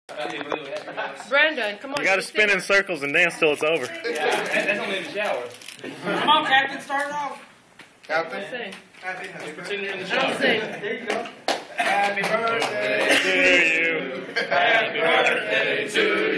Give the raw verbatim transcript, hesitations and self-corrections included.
Brandon, come on. You got to spin in circles and dance till it's over. Yeah, that's only in the shower. Come on, Captain, start it off. Captain? Sing. Happy, happy Pretend you're in the I don't shower. sing. There you go. Happy birthday To you. Happy birthday to you.